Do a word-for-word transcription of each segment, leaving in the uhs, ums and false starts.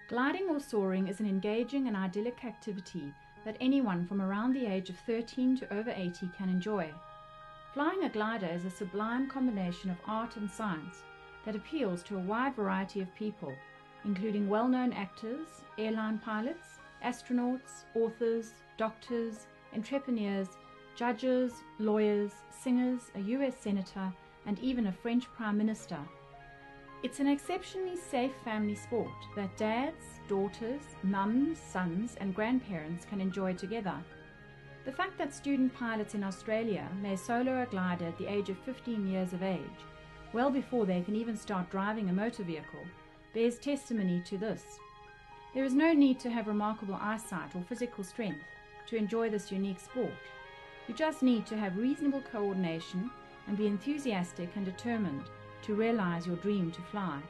Gliding or soaring is an engaging and idyllic activity that anyone from around the age of thirteen to over eighty can enjoy. Flying a glider is a sublime combination of art and science that appeals to a wide variety of people, including well-known actors, airline pilots, astronauts, authors, doctors, entrepreneurs, judges, lawyers, singers, a U S senator, and even a French prime minister. It's an exceptionally safe family sport that dads, daughters, mums, sons, and grandparents can enjoy together. The fact that student pilots in Australia may solo a glider at the age of fifteen years of age, well before they can even start driving a motor vehicle, bears testimony to this. There is no need to have remarkable eyesight or physical strength to enjoy this unique sport. You just need to have reasonable coordination and be enthusiastic and determined to realize your dream to fly.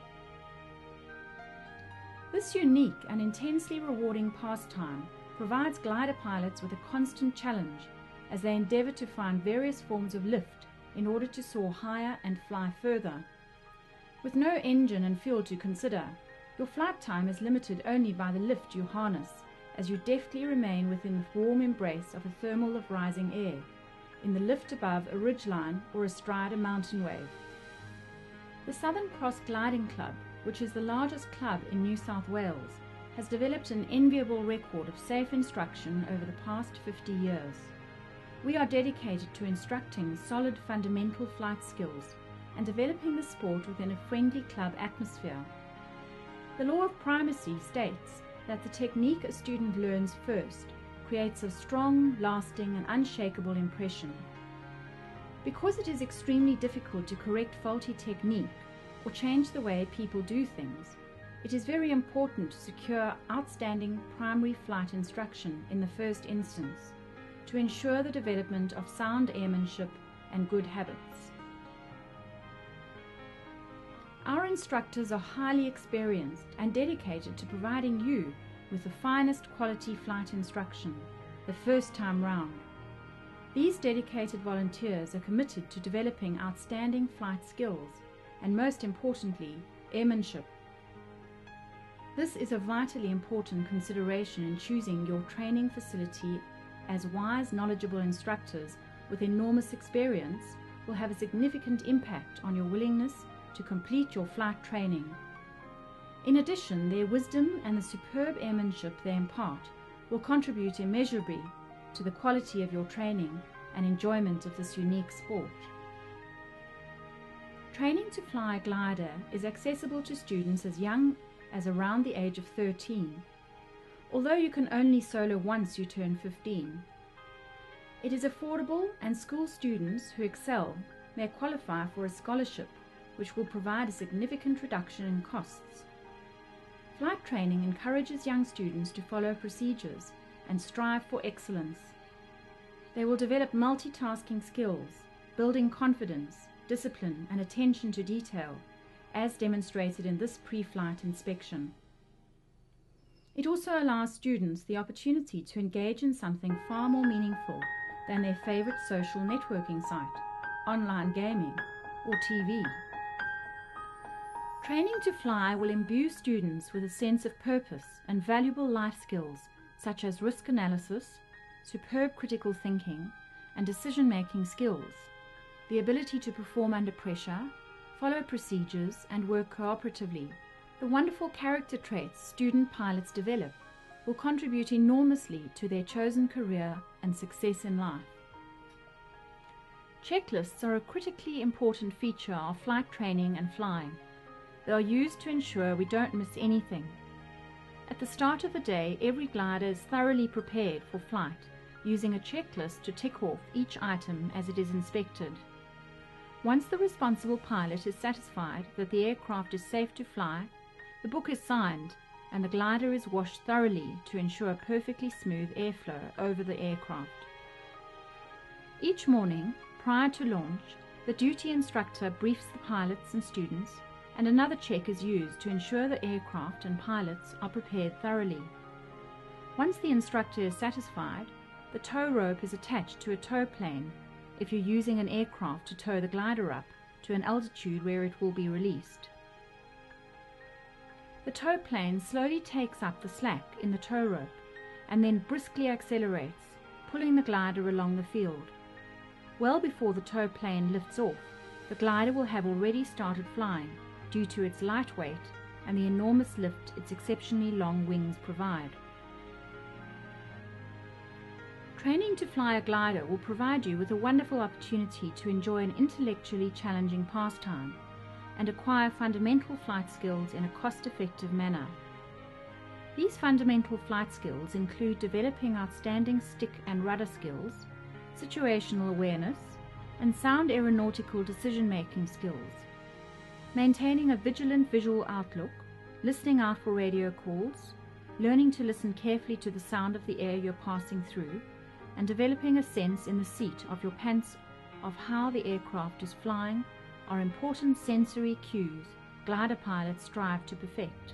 This unique and intensely rewarding pastime provides glider pilots with a constant challenge as they endeavor to find various forms of lift in order to soar higher and fly further. With no engine and fuel to consider, your flight time is limited only by the lift you harness as you deftly remain within the warm embrace of a thermal of rising air, in the lift above a ridgeline or astride a mountain wave. The Southern Cross Gliding Club, which is the largest club in New South Wales, has developed an enviable record of safe instruction over the past fifty years. We are dedicated to instructing solid fundamental flight skills and developing the sport within a friendly club atmosphere. The law of primacy states that the technique a student learns first creates a strong, lasting, and unshakable impression. Because it is extremely difficult to correct faulty technique or change the way people do things, it is very important to secure outstanding primary flight instruction in the first instance to ensure the development of sound airmanship and good habits. Our instructors are highly experienced and dedicated to providing you with the finest quality flight instruction the first time round. These dedicated volunteers are committed to developing outstanding flight skills and, most importantly, airmanship. This is a vitally important consideration in choosing your training facility, as wise, knowledgeable instructors with enormous experience will have a significant impact on your willingness to complete your flight training. In addition, their wisdom and the superb airmanship they impart will contribute immeasurably to the quality of your training and enjoyment of this unique sport. Training to fly a glider is accessible to students as young as around the age of thirteen, although you can only solo once you turn fifteen. It is affordable, and school students who excel may qualify for a scholarship which will provide a significant reduction in costs. Flight training encourages young students to follow procedures and strive for excellence. They will develop multitasking skills, building confidence, discipline, and attention to detail, as demonstrated in this pre-flight inspection. It also allows students the opportunity to engage in something far more meaningful than their favorite social networking site, online gaming, or T V. Training to fly will imbue students with a sense of purpose and valuable life skills such as risk analysis, superb critical thinking, and decision-making skills, the ability to perform under pressure, follow procedures, and work cooperatively. The wonderful character traits student pilots develop will contribute enormously to their chosen career and success in life. Checklists are a critically important feature of flight training and flying. They are used to ensure we don't miss anything. At the start of the day, every glider is thoroughly prepared for flight, using a checklist to tick off each item as it is inspected. Once the responsible pilot is satisfied that the aircraft is safe to fly, the book is signed and the glider is washed thoroughly to ensure perfectly smooth airflow over the aircraft. Each morning, prior to launch, the duty instructor briefs the pilots and students, and another check is used to ensure the aircraft and pilots are prepared thoroughly. Once the instructor is satisfied, the tow rope is attached to a tow plane if you're using an aircraft to tow the glider up to an altitude where it will be released. The tow plane slowly takes up the slack in the tow rope and then briskly accelerates, pulling the glider along the field. Well before the tow plane lifts off, the glider will have already started flying due to its light weight and the enormous lift its exceptionally long wings provide. Training to fly a glider will provide you with a wonderful opportunity to enjoy an intellectually challenging pastime and acquire fundamental flight skills in a cost-effective manner. These fundamental flight skills include developing outstanding stick and rudder skills, situational awareness, and sound aeronautical decision-making skills, maintaining a vigilant visual outlook, listening out for radio calls, learning to listen carefully to the sound of the air you're passing through, and developing a sense in the seat of your pants of how the aircraft is flying are important sensory cues glider pilots strive to perfect.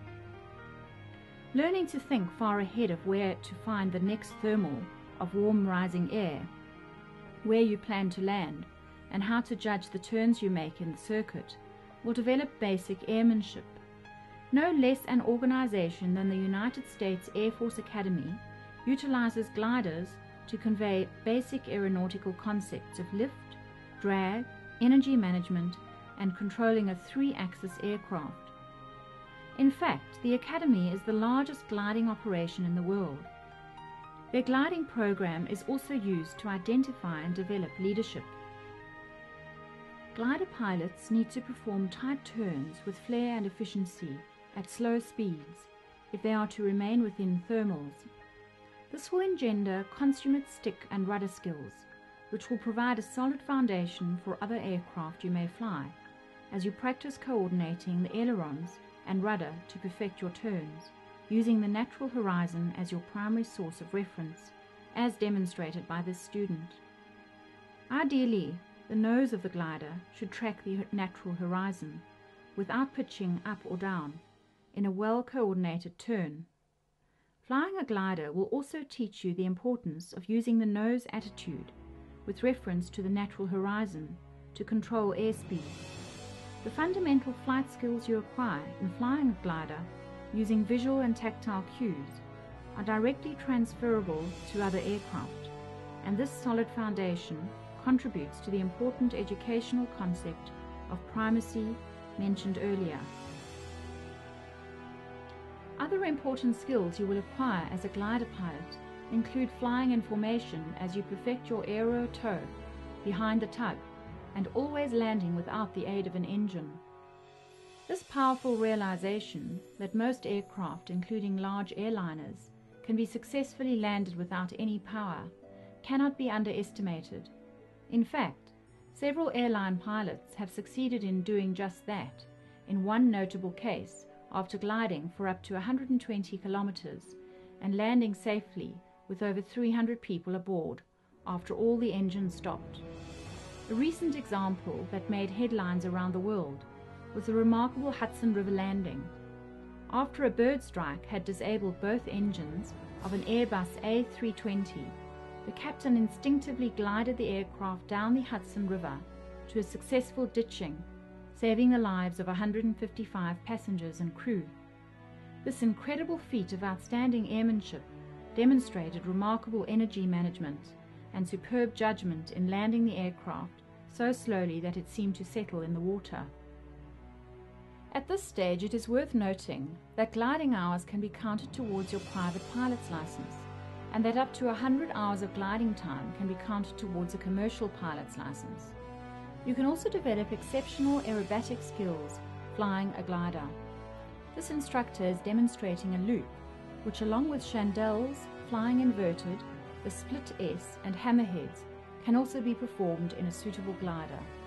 Learning to think far ahead of where to find the next thermal of warm rising air, where you plan to land, and how to judge the turns you make in the circuit will develop basic airmanship. No less an organization than the United States Air Force Academy utilizes gliders to convey basic aeronautical concepts of lift, drag, energy management, and controlling a three-axis aircraft. In fact, the Academy is the largest gliding operation in the world. Their gliding program is also used to identify and develop leadership. Glider pilots need to perform tight turns with flair and efficiency at slow speeds if they are to remain within thermals. This will engender consummate stick and rudder skills, which will provide a solid foundation for other aircraft you may fly, as you practice coordinating the ailerons and rudder to perfect your turns, using the natural horizon as your primary source of reference, as demonstrated by this student. Ideally, the nose of the glider should track the natural horizon, without pitching up or down, in a well-coordinated turn. Flying a glider will also teach you the importance of using the nose attitude with reference to the natural horizon to control airspeed. The fundamental flight skills you acquire in flying a glider using visual and tactile cues are directly transferable to other aircraft, and this solid foundation contributes to the important educational concept of primacy mentioned earlier. Other important skills you will acquire as a glider pilot include flying in formation as you perfect your aero tow behind the tug and always landing without the aid of an engine. This powerful realization that most aircraft, including large airliners, can be successfully landed without any power cannot be underestimated. In fact, several airline pilots have succeeded in doing just that, in one notable case after gliding for up to one hundred twenty kilometers and landing safely with over three hundred people aboard after all the engines stopped. A recent example that made headlines around the world was the remarkable Hudson River landing. After a bird strike had disabled both engines of an Airbus A three twenty, the captain instinctively glided the aircraft down the Hudson River to a successful ditching, saving the lives of one hundred fifty-five passengers and crew. This incredible feat of outstanding airmanship demonstrated remarkable energy management and superb judgment in landing the aircraft so slowly that it seemed to settle in the water. At this stage, it is worth noting that gliding hours can be counted towards your private pilot's license, and that up to one hundred hours of gliding time can be counted towards a commercial pilot's license. You can also develop exceptional aerobatic skills flying a glider. This instructor is demonstrating a loop, which along with chandelles, flying inverted, the split S and hammerheads can also be performed in a suitable glider.